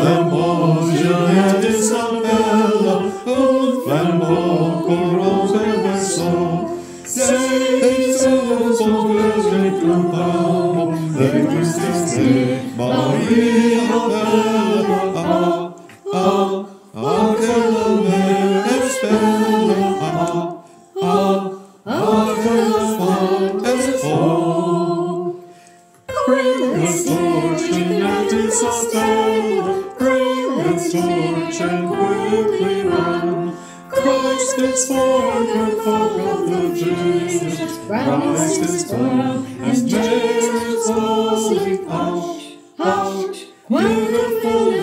flambeau, Jeannette, Isabella, au flambeau, corrompt le berceau. C'est son plaisir comme pardon, les tristes, Marie rappelle, que la mère espère, que la femme est fort. Bring a torch, Jeanette, Isabelle, bring a torch and quickly run. Christ is born, the folk of the Jews. Christ is born, and Mary's holy hush, hush, beautiful